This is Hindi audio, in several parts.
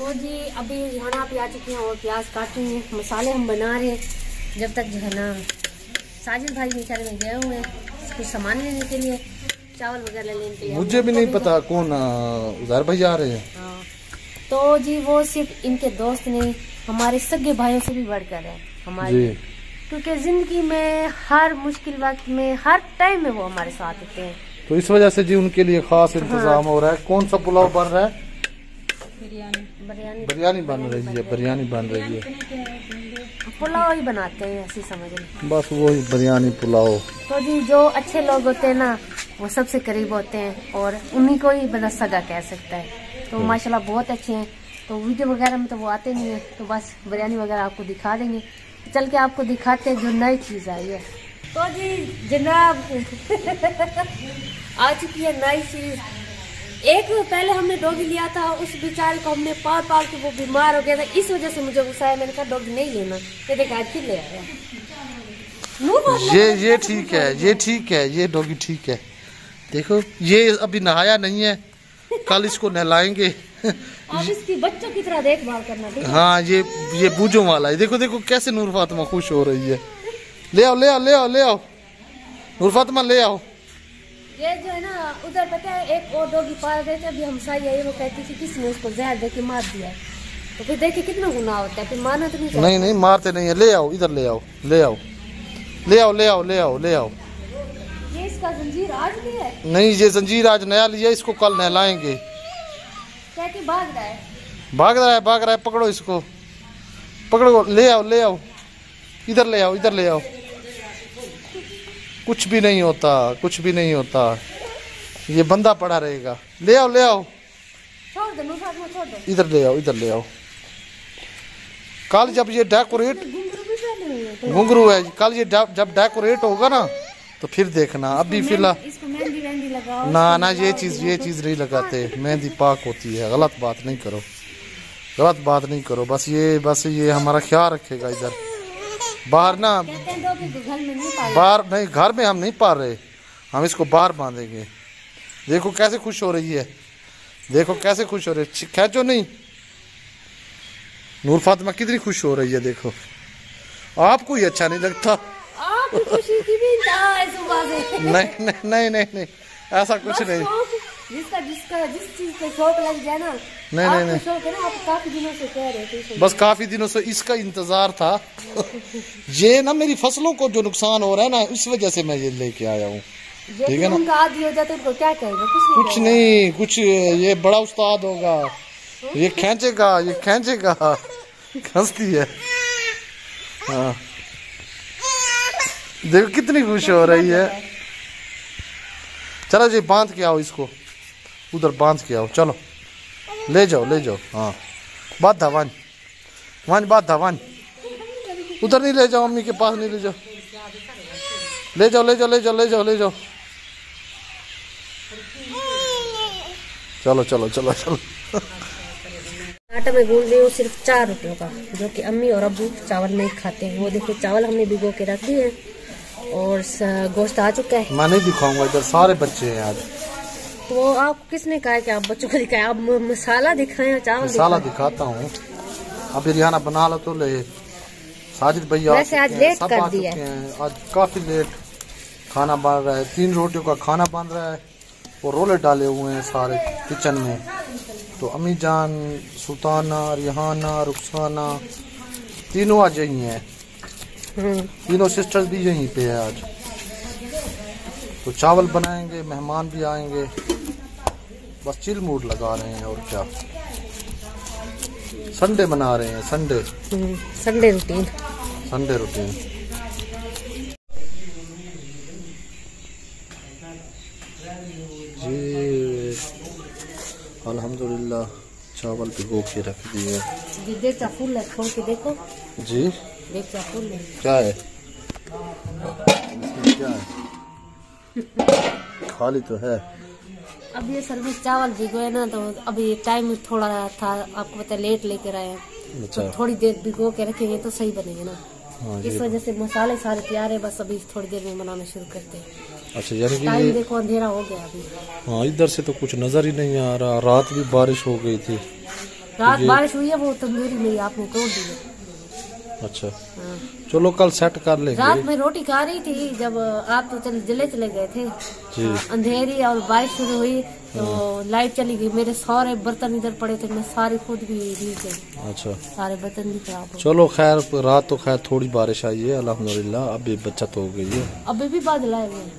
तो जी अभी यहाँ पे आ चुके हैं और प्याज काटेंगे, मसाले हम बना रहे हैं। जब तक जो है ना साजिद भाई बेचारे में गए हुए हैं कुछ सामान लेने के लिए, चावल वगैरह लेने के लिए। मुझे भी नहीं पता कौन उधर भाई आ रहे हैं। हाँ। तो जी वो सिर्फ इनके दोस्त नहीं, हमारे सगे भाइयों से भी बढ़कर है हमारे, क्योंकि जिंदगी में हर मुश्किल वक्त में हर टाइम में वो हमारे साथ होते हैं। तो इस वजह से जी उनके लिए खास इंतजाम हो रहा है। कौन सा पुलाव बन रहा है? बिरयानी बन रही है, बिरयानी बन रही है। पुलाव ही बनाते हैं ऐसी समझ लो, बस वही बिरयानी पुलाव। तो जी जो अच्छे लोग होते हैं ना वो सबसे करीब होते हैं और उन्हीं को ही बड़ा सगा कह सकता है। तो माशाल्लाह बहुत अच्छे हैं। तो वीडियो वगैरह में तो वो आते नहीं है, तो बस बिरयानी वगैरह आपको दिखा देंगे। चल के आपको दिखाते हैं जो नई चीज आई है। तो जी जनाब आ चुकी है नई चीज। एक पहले हमने डॉगी लिया था, उस बेचारे को हमने पाल पाल के वो बीमार हो गया था, इस वजह से मुझे गुस्सा आया। मैंने कहा डॉगी नहीं लेना, ये देखा आज फिर ले आया। ये ठीक है, ये ठीक है, ये डॉगी ठीक है। देखो ये अभी नहाया नहीं है, कल इसको नहलाएंगे। आप इसकी बच्चों की तरह देखभाल करना। हाँ ये बूझों वाला है। देखो देखो कैसे नूर फातिमा खुश हो रही है। ले आओ ले आओ ले आओ ले आओ नूर फातिमा ले आओ। ये जो है ना उधर पता है एक और डॉगी पाल रहे थे, अभी हमसाई आई, वो कहती थी किसने उसको जहर दे के मार दिया। तो फिर देखिए कितना गुनाह होता है, फिर मारना तो नहीं। नहीं नहीं मारते नहीं है। ले आओ इधर ले आओ ले आओ ले आओ ले आओ ले आओ ले आओ। ये इसका जंजीर आज भी है? नहीं ये जंजीर आज नया लिया, इसको कल नहलाएंगे। कहती भाग रहा है भाग रहा है भाग रहा है। पकड़ो इसको पकड़ो, ले आओ ले आओ इधर ले आओ इधर ले आओ। कुछ भी नहीं होता, कुछ भी नहीं होता, ये बंदा पड़ा रहेगा। ले आओ ले आओ इधर ले आओ इधर ले आओ। कल जब ये डेकोरेट घुंघरू है, कल ये जब डेकोरेट होगा ना तो फिर देखना। अभी फिलहाल ना ना ये चीज नहीं लगाते, मेहंदी पाक होती है। गलत बात नहीं करो, गलत बात नहीं करो। बस ये हमारा ख्याल रखेगा। इधर बाहर ना, बाहर नहीं, घर में हम नहीं पाल रहे, हम इसको बाहर बांधेंगे। देखो कैसे खुश हो रही है, देखो कैसे खुश हो रही है। खींचो नहीं, नूर फातिमा कितनी खुश हो रही है। देखो आपको ही अच्छा नहीं लगता? खुशी की भी नहीं नहीं नहीं नहीं नहीं ऐसा कुछ नहीं। जिस चीज पे शौक लग जाए ना, नहीं नहीं शौक है ना, आप काफी दिनों से कह रहे थे। बस काफी दिनों से इसका इंतजार था। ये ना मेरी फसलों को जो नुकसान हो रहा है ना, इस वजह से मैं ये लेके आया हूँ। ठीक है ना, उनका आदि हो जाता है तो क्या कहेगा? कुछ नहीं कुछ ये बड़ा उस्ताद होगा, ये खींचेगा ये खींचेगा। हंसती है। हाँ देखो कितनी खुश हो रही है। चलो जी बांध के आओ इसको, उधर बांध के आओ। चलो ले जाओ ले जाओ। हाँ बात धवन वन बात धवन, उधर नहीं ले जाओ, मम्मी के पास नहीं ले जाओ। ले जाओ ले जाओ ले जाओ ले जाओ ले जाओ। चलो चलो चलो चलो। आटा में गूंद रही हूँ सिर्फ 4 रुपयों का, जो कि अम्मी और अब्बू चावल नहीं खाते हैं। वो देखो चावल हमने भिगो के रख दिए और गोश्त आ चुका है। मैं नहीं दिखाऊंगा, इधर सारे बच्चे हैं आज। तो आप किसने कहा कि आप बच्चों को दिखाएं? आप मसाला दिखाएं, चावल मसाला दिखाता हूँ। अभी रिहाना बना लो तो ले। साजिद भैया वैसे आज लेट कर दिया है, आज काफी लेट खाना बन रहा है। 3 रोटियों का खाना बन रहा है और रोले डाले हुए हैं सारे किचन में। तो अम्मी जान, सुल्ताना, रिहाना, रुखसाना तीनों आज यही हैं। तीनों सिस्टर्स भी यहीं पे है आज। तो चावल बनाएंगे, मेहमान भी आएंगे, बस चिल मूड लगा रहे हैं। और क्या, संडे मना रहे हैं, Sunday Sunday routine, Sunday routine. जी अल्हम्दुलिल्लाह चावल भिगो के रख दिए। जी फूल है, खोल के देखो। जी देख फूल है, क्या है इसमें, क्या है? खाली तो है। अब ये सर्विस चावल भिगो है ना, तो अभी टाइम थोड़ा था, आपको पता है लेट लेकर आए हैं। अच्छा। तो थोड़ी देर भिगो के रखेंगे तो सही बनेंगे ना। हाँ, इस वजह से मसाले सारे तैयार है, बस अभी थोड़ी देर में बनाना शुरू करते हैं। अच्छा यानी कि टाइम देखो अंधेरा हो गया अभी। हाँ इधर से तो कुछ नजर ही नहीं आ रहा। रात भी बारिश हो गई थी। रात बारिश हुई है, वो तंदूरी मेरी आपने तोड़ दी है। अच्छा चलो कल सेट कर लेंगे। रात में रोटी खा रही थी जब आप तो चले गए थे जी। अंधेरी और बारिश शुरू हुई तो लाइट चली गई, मेरे सारे बर्तन इधर पड़े थे, मैं सारी खुद भी ली गई। अच्छा सारे बर्तन भी खराब हो। चलो खैर रात तो खैर थोड़ी बारिश आई है अल्हम्दुलिल्लाह, अभी बचत हो गई है। अभी भी बादल आए हुए हैं।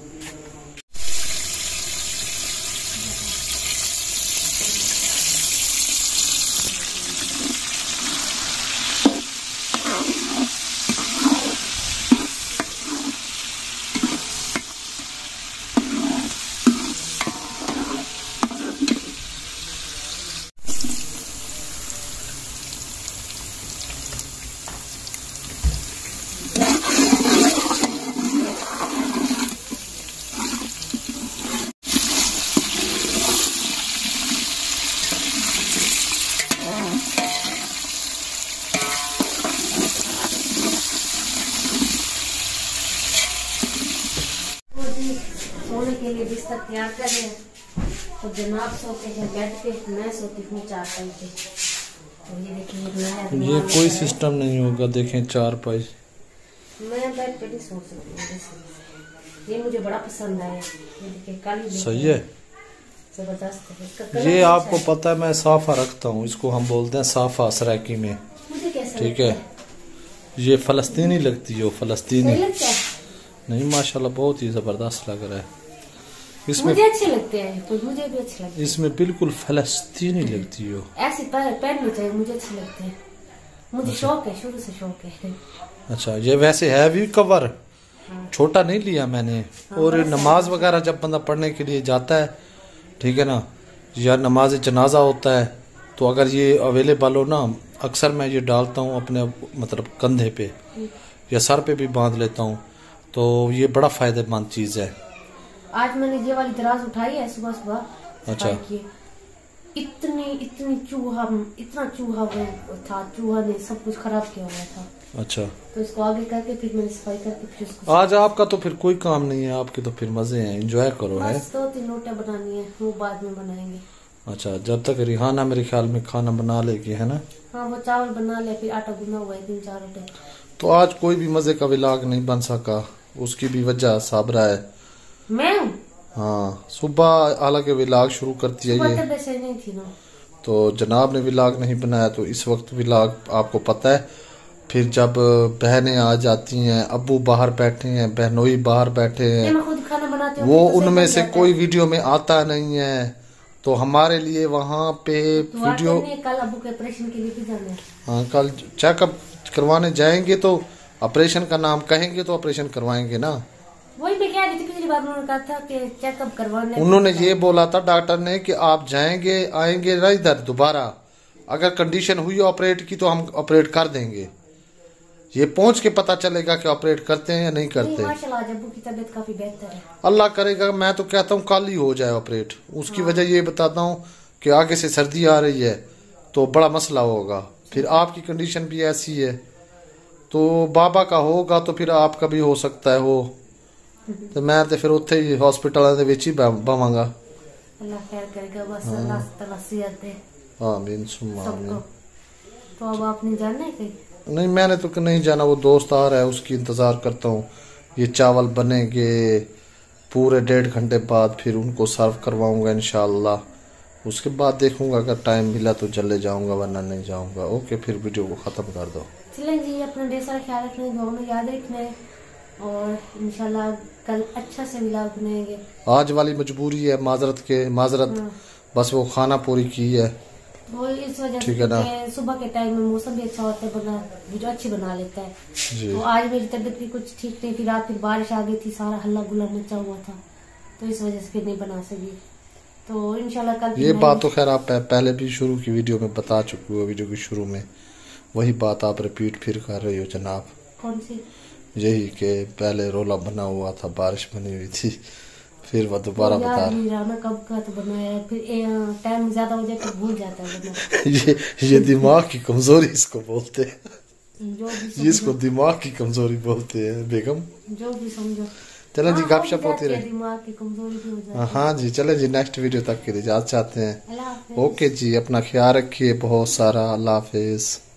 सोने के लिए बिस्तर तैयार कर रहे हैं, तो जनाब सोते हैं बेड पे, मैं सोती हूँ चारपाई पे। तो ये देखिए ये कोई सिस्टम नहीं होगा, देखें चारपाई मैं बेड पे नहीं सो सकती, ये मुझे बड़ा पसंद आया। ये देखिए काली सही है, जबरदस्त। ये आपको पता है मैं साफा रखता हूँ, इसको हम बोलते हैं साफा सराकी में, ठीक है। ये फलस्तीनी लगती है, फलस्तीनी नहीं माशाल्लाह बहुत ही जबरदस्त लग रहा है। इसमें मुझे अच्छे लगते हैं, तो मुझे भी अच्छे लगते हैं। इसमें बिल्कुल फलस्तीनी लगती हो, ऐसे पहननी चाहिए, मुझे अच्छे लगते हैं, मुझे शौक है, शुरू से शौक है। अच्छा ये वैसे है भी कवर छोटा नहीं लिया मैंने, और नमाज वगैरह जब बंदा पढ़ने के लिए जाता है, ठीक है ना, या नमाज जनाजा होता है, तो अगर ये अवेलेबल हो ना, अक्सर मैं ये डालता हूँ अपने मतलब कंधे पे या सर पे भी बांध लेता हूँ, तो ये बड़ा फायदेमंद चीज है। आज मैंने ये वाली दराज उठाई है सुबह सुबह। अच्छा इतनी चूहा, इतना चूहा था, चूहा ने सब कुछ खराब किया हुआ था। अच्छा तो इसको आगे करके फिर मैंने सफाई करके फिर इसको। आज आपका तो फिर कोई काम नहीं है, आपके तो फिर मजे हैं, एंजॉय करो। है 2-3 रोटियां बनानी है, वो बाद में बनाएंगे। अच्छा जब तक रिहाना मेरे ख्याल में खाना बना लेगी, है ना। हाँ वो चावल बना ले, फिर आटा गुना हुआ है 3-4 रोटी। तो आज कोई भी मजे का व्लॉग नहीं बन सका, उसकी भी वजह साबरा है। मैं हाँ सुबह हालांकि व्लॉग शुरू करती है ये, नहीं थी ना, तो जनाब ने व्लॉग नहीं बनाया, तो इस वक्त व्लॉग आपको पता है। फिर जब बहनें आ जाती हैं, अब्बू बाहर बैठे हैं, बहनोई बाहर बैठे हैं, मैं खुद खाना बनाती हूँ, वो उनमें से कोई वीडियो में आता नहीं है, तो हमारे लिए वहाँ पे वीडियो। कल अब्बू के ऑपरेशन के लिए भी जाना है। हाँ कल चेकअप करवाने जाएंगे, तो ऑपरेशन का नाम कहेंगे तो ऑपरेशन करवाएंगे ना। वही मैं कह रही थी, पिछली बार उन्होंने कहा था कि चेकअप करवाने, उन्होंने ये बोला था डॉक्टर ने कि आप जाएंगे आएंगे ना इधर दोबारा, अगर कंडीशन हुई ऑपरेट की तो हम ऑपरेट कर देंगे। ये पहुंच के पता चलेगा कि ऑपरेट करते हैं या नहीं करते। माशाल्लाह अब्बू की तबीयत काफी बेहतर है, अल्लाह करेगा। मैं तो कहता हूँ कल ही हो जाए ऑपरेट। उसकी वजह ये बताता हूँ कि आगे से सर्दी आ रही है तो बड़ा मसला होगा, फिर आपकी कंडीशन भी ऐसी है, तो बाबा का होगा तो फिर आपका भी हो सकता है हो, तो मैं तो फिर उत्थे ही हॉस्पिटल दे विच ही बवांगा। अल्लाह खैर करेगा, बस अल्लाह ताला सेहत दे। आमीन सुम्मा आमीन। तो अब आपने जाना है कहीं? नहीं मैंने तो नहीं जाना, वो दोस्त आ रहा है उसकी इंतजार करता हूँ। ये चावल बनेंगे पूरे 1.5 घंटे बाद, फिर उनको सर्व करवाऊंगा इंशाल्लाह। उसके बाद देखूंगा अगर टाइम मिला तो चले जाऊंगा, वरना नहीं जाऊंगा। ओके फिर वीडियो को खत्म कर दो। चलें जी, अपना ढेर सारा ख्याल रखना, दुआ में याद रखना, और इंशाल्लाह कल अच्छा से व्लॉग बनाएंगे। आज वाली मजबूरी है, माजरत बस वो खाना पूरी की है, इस वजह से है ना। सुबह के टाइम में मौसम भी अच्छा होता है, बना वीडियो अच्छी बना लेता है जी। तो आज मेरी तबीयत भी कुछ ठीक नहीं थी, रात में बारिश आ गई थी, सारा हल्ला गुल्ला मचा हुआ था, तो इस वजह से फिर नहीं बना सकी। तो इंशाल्लाह कल ये बात तो खैर आप पहले भी शुरू की वीडियो में बता चुके हो, वीडियो के शुरू में वही बात आप रिपीट फिर कर रही हो जनाब। कौन सी? यही कि पहले रोला बना हुआ था, बारिश बनी हुई थी, फिर वो दोबारा बता रहा कब का तो बनाया, फिर टाइम ज्यादा हो जाए तो भूल जाता है। ये दिमाग की कमजोरी इसको बोलते हैं, इसको दिमाग की कमजोरी बोलते हैं बेगम। जो भी समझो चलें जी, गपशप होती रहे। दिमाग की कमजोरी भी हो जाती हाँ जी, चले जी, नेक्स्ट वीडियो तक के लिए इजाज़त चाहते हैं। है। ओके जी, अपना ख्याल रखिए बहुत सारा। अल्लाह हाफिज।